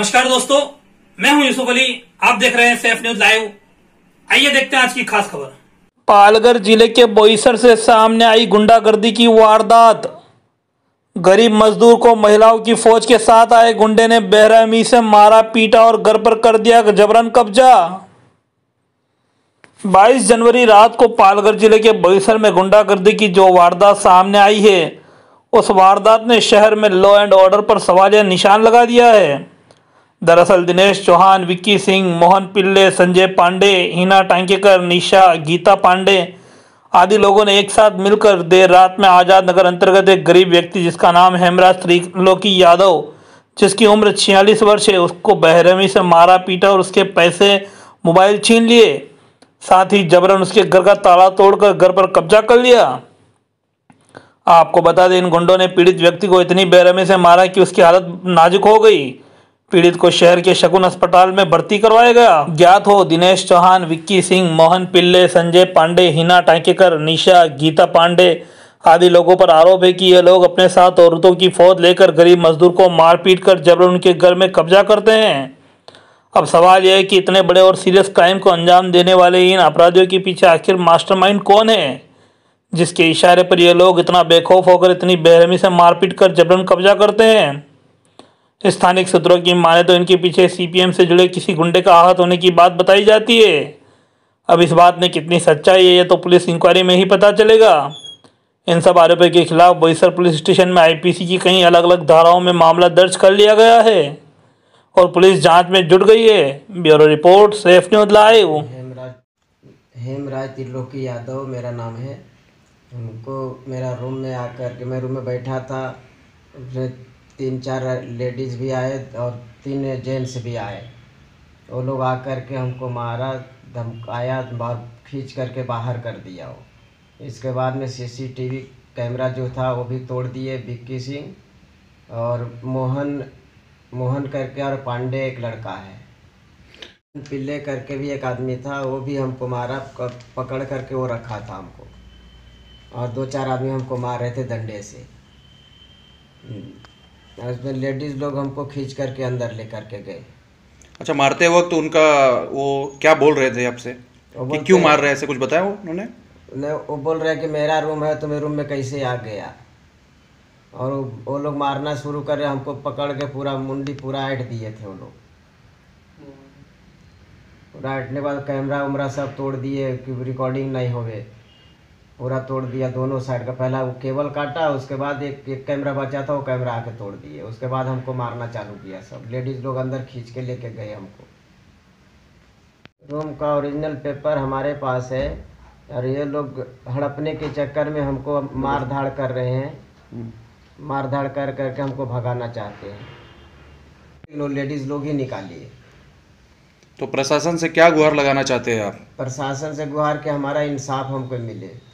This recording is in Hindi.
नमस्कार दोस्तों, मैं हूं यूसुफ अली। आप देख रहे हैं सेफ न्यूज लाइव। आइए देखते हैं आज की खास खबर। पालघर जिले के बोईसर से सामने आई गुंडागर्दी की वारदात। गरीब मजदूर को महिलाओं की फौज के साथ आए गुंडे ने बेरहमी से मारा, पीटा और घर पर कर दिया जबरन कब्जा। 22 जनवरी रात को पालघर जिले के बोईसर में गुंडागर्दी की जो वारदात सामने आई है, उस वारदात ने शहर में लॉ एंड ऑर्डर पर सवालिया निशान लगा दिया है। दरअसल दिनेश चौहान, विक्की सिंह, मोहन पिल्ले, संजय पांडे, हिना टांकेकर, निशा, गीता पांडे आदि लोगों ने एक साथ मिलकर देर रात में आजाद नगर अंतर्गत एक गरीब व्यक्ति जिसका नाम हेमराज त्रिलोकी यादव, जिसकी उम्र 46 वर्ष है, उसको बेरहमी से मारा, पीटा और उसके पैसे, मोबाइल छीन लिए। साथ ही जबरन उसके घर का ताला तोड़कर घर पर कब्जा कर लिया। आपको बता दें, इन गुंडों ने पीड़ित व्यक्ति को इतनी बेरहमी से मारा कि उसकी हालत नाजुक हो गई। पीड़ित को शहर के शगुन अस्पताल में भर्ती करवाया गया। ज्ञात हो, दिनेश चौहान, विक्की सिंह, मोहन पिल्ले, संजय पांडे, हिना टांकेकर, निशा, गीता पांडे आदि लोगों पर आरोप है कि ये लोग अपने साथ औरतों की फौज लेकर गरीब मजदूर को मारपीट कर जबरन उनके घर में कब्जा करते हैं। अब सवाल यह है कि इतने बड़े और सीरियस क्राइम को अंजाम देने वाले इन अपराधियों के पीछे आखिर मास्टरमाइंड कौन है, जिसके इशारे पर ये लोग इतना बेखौफ होकर इतनी बेरहमी से मारपीट कर जबरन कब्जा करते हैं। स्थानिक सूत्रों की माने तो इनके पीछे सीपीएम से जुड़े किसी गुंडे का आहत होने की बात बताई जाती है। अब इस बात में कितनी सच्चाई है, ये तो पुलिस इंक्वायरी में ही पता चलेगा। इन सब आरोपियों के खिलाफ बोईसर पुलिस स्टेशन में आईपीसी की कई अलग अलग धाराओं में मामला दर्ज कर लिया गया है और पुलिस जांच में जुट गई है। Bureau report, safe news live. Hemraj Triloki Yadav मेरा नाम है। उनको मेरा रूम में आकर के, मैं रूम में बैठा था, 3-4 लेडीज़ भी आए और 3 जेंट्स भी आए। वो लोग आकर के हमको मारा, धमकाया और खींच करके बाहर कर दिया। वो इसके बाद में सीसीटीवी कैमरा जो था वो भी तोड़ दिए। विक्की सिंह और मोहन करके और पांडे एक लड़का है, पिल्ले करके भी एक आदमी था, वो भी हमको मारा, पकड़ करके वो रखा था हमको, और 2-4 आदमी हमको मार रहे थे डंडे से। उसमें लेडीज़ लोग हमको खींच करके अंदर ले करके गए। अच्छा, मारते वक्त उनका वो क्या बोल रहे थे आपसे कि क्यों मार रहे हैं, ऐसे कुछ बताया उन्होंने? वो बोल रहे कि मेरा रूम है, तुम्हें रूम में कैसे आ गया। और वो लोग मारना शुरू करे, हमको पकड़ के पूरा मुंडी पूरा ऐंठ दिए थे वो लोग। पूरा ऐंठने के बाद कैमरा उमरा सब तोड़ दिए कि रिकॉर्डिंग नहीं होवे, पूरा तोड़ दिया दोनों साइड का। पहला वो केबल काटा, उसके बाद एक कैमरा बचा था, वो कैमरा आके तोड़ दिए। उसके बाद हमको मारना चालू किया। सब लेडीज़ लोग अंदर खींच के लेके गए हमको। रूम का ओरिजिनल पेपर हमारे पास है और ये लोग हड़पने के चक्कर में हमको मार धाड़ कर रहे हैं। मार धाड़ कर करके हमको भगाना चाहते हैं। लेडीज़ लोग ही निकालिए। तो प्रशासन से क्या गुहार लगाना चाहते हैं आप? प्रशासन से गुहार के हमारा इंसाफ हमको मिले।